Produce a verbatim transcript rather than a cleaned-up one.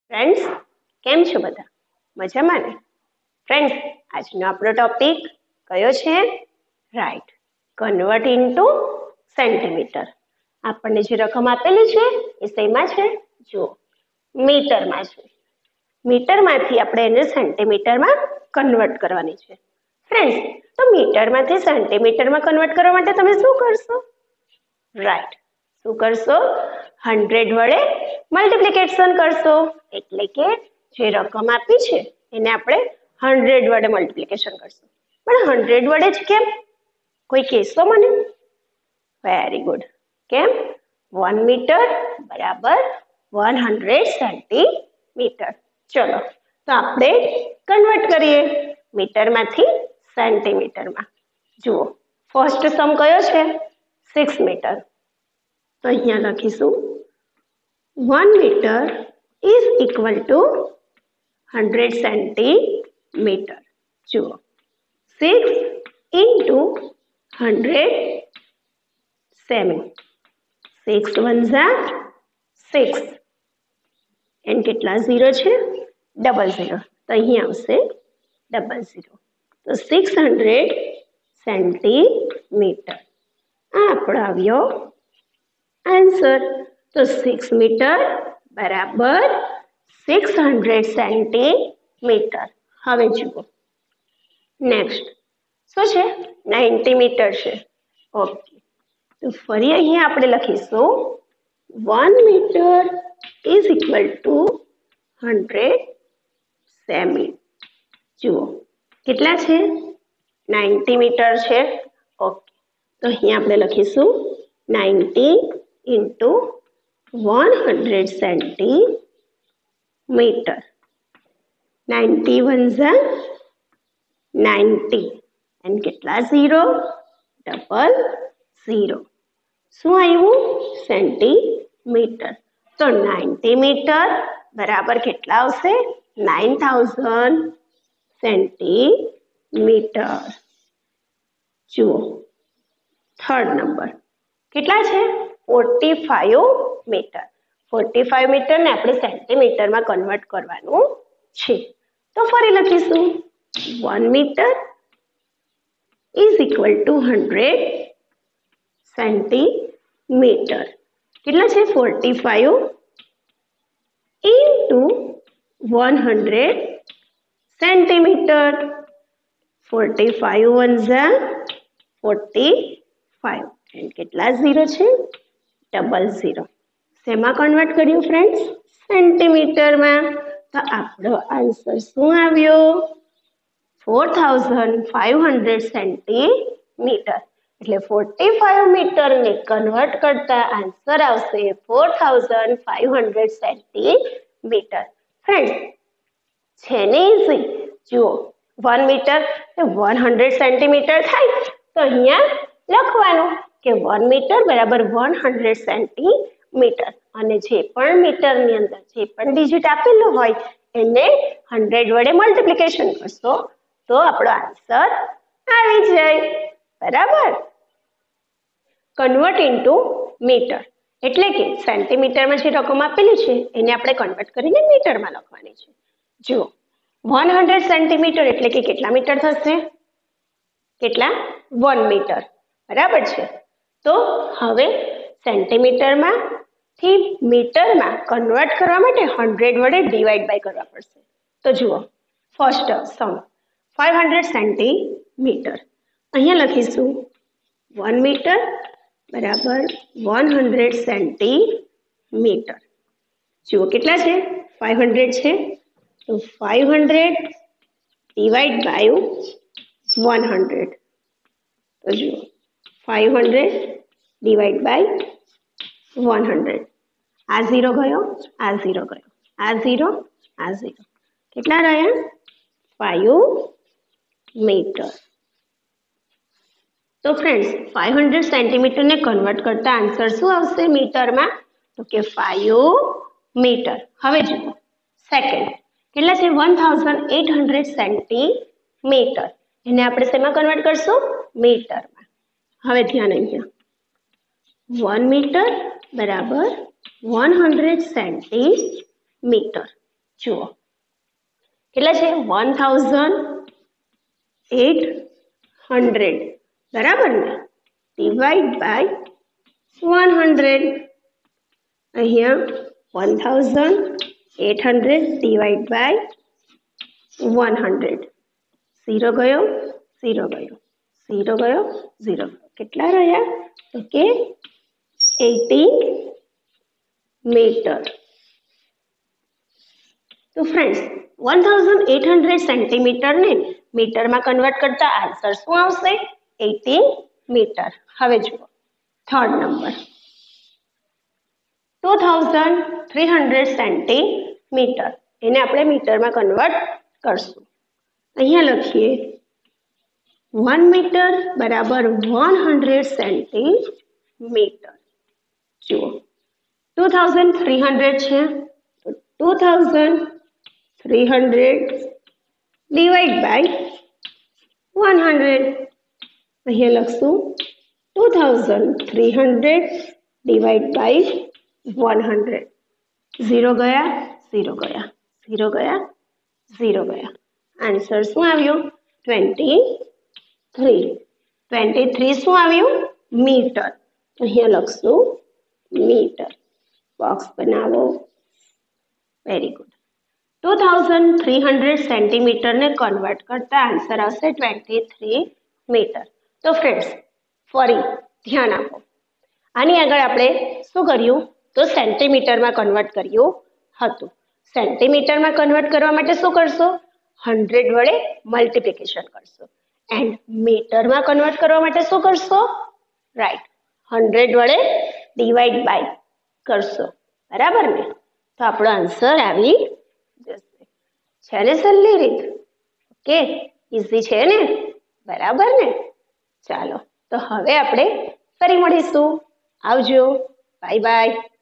Friends came छो बधा मजामां ने। फ्रेंड्स આજનો આપણો ટોપિક કયો છે? Right, convert into centimetre. આપણને જે રકમ આપેલી છે એ શેમાં છે? જો મીટરમાં છે. મીટરમાંથી આપણે એને સેન્ટીમીટરમાં કન્વર્ટ કરવાની છે. ફ્રેન્ડ્સ, તો મીટરમાંથી સેન્ટીમીટરમાં કન્વર્ટ કરવા માટે તમે શું કરશો? રાઈટ, શું કરશો? હંડ્રેડ વડે મલ્ટીપ્લિકેશન કરશો. એટલે કે જે રકમ આપી છે એને આપણે હંડ્રેડ વડે મલ્ટીપ્લિકેશન કરશું. પણ હંડ્રેડ વડે જ કેમ? કોઈ કહેશો મને? Very good. કેમ? વન મીટર બરાબર વન હંડ્રેડ સેન્ટીમીટર. ચલો તો આપણે કન્વર્ટ કરીએ મીટરમાંથી સેન્ટીમીટરમાં. જુઓ, ફર્સ્ટ સમ કયો છે? Six metre. તો અહીંયા લખીશું one metre is equal to hundred centimetre. જુઓ, six into hundred cm. Six one ઝા સિક્સ. એન કેટલા ઝીરો છે? Double zero. તો અહીંયા આવશે ડબલ ઝીરો. તો સિક્સ હંડ્રેડ સેન્ટીમીટર. આ આપણો આવ્યો આન્સર. તો સિક્સ મીટર બરાબર સિક્સ હંડ્રેડ સેન્ટીમીટર. હવે જુઓ નેક્સ્ટ શું છે? નાઇન્ટી મીટર છે. ઓકે, તો ફરી અહીંયા આપણે લખીશું one metre is equal to hundred cm. જુઓ કેટલા છે? નાઇન્ટી મીટર છે. ઓકે, તો અહીંયા આપણે લખીશું ninety into one hundred centimetre. Ninety one ઝા નાઇન્ટી. એન્ડ કેટલા ઝીરો? Double zero. શું આવ્યું? સેન્ટીમીટર. તો નાઇન્ટી મીટર બરાબર કેટલા આવશે? Nine thousand centimetre. જુઓ થર્ડ નંબર કેટલા છે? Forty five metre. Forty five મીટરને આપણે સેન્ટીમીટરમાં કન્વર્ટ કરવાનું છે. તો ફરી લખીશું one metre is equal to hundred centimetre. કેટલા છે? Forty five into one hundred centimetre. Forty five one ઝા ફોર્ટી ફાઈવ. એન્ડ કેટલા ઝીરો છે? Double zero. શેમાં કન્વર્ટ કર્યું ફ્રેન્ડ્સ? સેન્ટીમીટરમાં. તો આપણો આન્સર શું આવ્યો? Four thousand five hundred centimetre. એટલે ફોર્ટી ફાઈવ મીટરને કન્વર્ટ કરતા આન્સર આવશે four thousand five hundred centimetre. Friends છે ને ઇઝી? જુઓ વન મીટર એ વન હંડ્રેડ સેન્ટીમીટર થાય. તો અહીંયા લખવાનું કે વન મીટર બરાબર વન હંડ્રેડ સેન્ટીમીટર. અને જે પણ મીટરની અંદર જે પણ ડિજિટ આપેલું હોય એને હંડ્રેડ વડે મલ્ટીપ્લિકેશન કરશો તો આપણો આન્સર આવી જાય. બરાબર? કન્વર્ટ ઇન્ટુ મીટર એટલે કે સેન્ટીમીટરમાં જે રકમ આપેલી છે એને આપણે કન્વર્ટ કરીને મીટરમાં લખવાની છે. જુઓ વન હંડ્રેડ સેન્ટીમીટર એટલે કે કેટલા મીટર થશે? કેટલા? One metre. બરાબર છે. તો હવે સેન્ટીમીટરમાં થી મીટરમાં કન્વર્ટ કરવા માટે હંડ્રેડ વડે ડિવાઈડ બાય કરવા પડશે. તો જુઓ first sum five hundred centimetre. અહીંયા લખીશું વન મીટર બરાબર વન હંડ્રેડ સેન્ટીમીટર. જુઓ કેટલા છે? ફાઈવ હંડ્રેડ છે. તો five hundred divide by one hundred. તો જુઓ five hundred divide by one hundred. આ ઝીરો ગયો, આ ઝીરો ગયો, આ ઝીરો, આ ઝીરો. કેટલા રહ્યા? Five metre. તો ફ્રેન્ડ્સ ફાઈવ હંડ્રેડ સેન્ટીમીટરને કન્વર્ટ કરતા આન્સર શું આવશે મીટરમાં? તો કે ફાઈવ મીટર. હવે જુઓ સેકન્ડ કેટલા છે? One thousand eight hundred centimetre. એને આપણે શેમાં કન્વર્ટ કરશું? મીટરમાં. હવે ધ્યાન અહીંયા વન મીટર બરાબર વન હંડ્રેડ સેન્ટીમીટર. જુઓ કેટલા છે વન થાઉઝન્ડ એટ હંડ્રેડ બરાબર ને ડિવાઈડ બાય વન હંડ્રેડ અહીંયા one thousand eight hundred divide by one hundred zero ગયો ઝીરો ગયો ઝીરો ગયો ઝીરો કેટલા રહ્યા તો કે એટીન મીટર. તો friends one thousand eight hundred સેન્ટીમીટરને મીટરમાં કન્વર્ટ કરતા આન્સર શું આવશે એટીન મીટર. હવે જુઓ third number two thousand three hundred centimetre એને આપણે મીટરમાં કન્વર્ટ કરશું. અહીંયા લખીએ વન મીટર બરાબર વન હંડ્રેડ સેન્ટીમીટર. જુઓ ટુ થાઉઝન્ડ થ્રી હંડ્રેડ છે તો two thousand three hundred divide by one hundred અહીંયા લખશું two thousand three hundred divide by one hundred zero ગયા ઝીરો ગયા ઝીરો ગયા ઝીરો ગયા આન્સર શું આવ્યું ટ્વેન્ટી થ્રી. ટ્વેન્ટી થ્રી શું આવ્યું મીટર. અહીંયા લખશું મીટર. બોક્સ બનાવો. Very good. Two thousand three hundred સેન્ટીમીટરને કન્વર્ટ કરતા આન્સર આવશે ટ્વેન્ટી થ્રી મીટર. તો ફ્રેન્ડ્સ ફરી ધ્યાન આપો આની આગળ આપણે શું કર્યું તો સેન્ટીમીટરમાં કન્વર્ટ કર્યું હતું. સેન્ટીમીટરમાં કન્વર્ટ કરવા માટે શું કરશો હંડ્રેડ વડે મલ્ટિપ્લિકેશન કરશો એન્ડ મીટરમાં કન્વર્ટ કરવા માટે શું કરશો રાઈટ હંડ્રેડ વડે ડિવાઈડ બાય કરશો બરાબર ને. તો આપણો આન્સર આવી જશે. છે ને સહેલી રીત ઓકે ઇઝી છે ને બરાબર ને. ચાલો તો હવે આપણે ફરી મળીશું. આવજો બાય બાય.